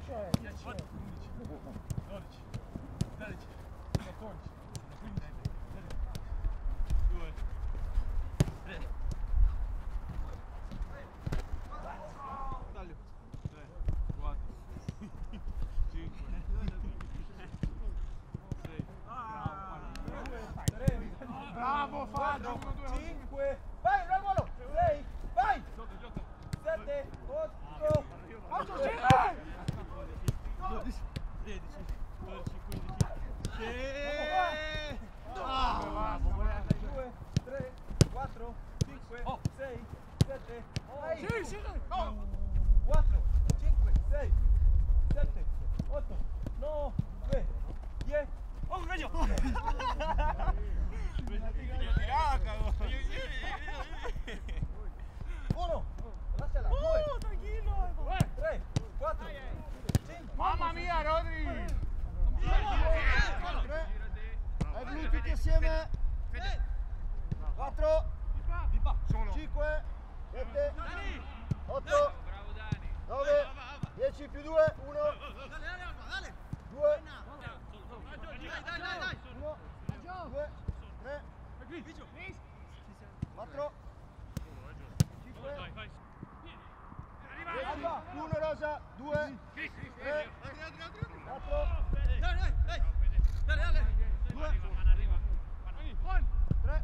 c'è? 10, 11, 12, 13, 14, 15, 16, 2, 3, 4, 5, 6, Bravo Fabio! 5, vai, ruolo! 6, vai! 7, 8, 8, 5! 12, 13, 14, 15, 2, 3, 4, 5, 6, 7, 8, Sì, sì, no! 4, 5, 6, 7, 8, 9, 10. oh meglio! Uno, lasciala, 2, 3, 4, 5. Mamma mia, Rodri! 3, hai voluto tutti assieme? 4, 5, 7, 8, 9, 10 più 2, 1, 2, 1, 2, 3, 4, 5, 1 rosa, 2, 3, 4, 2, 3,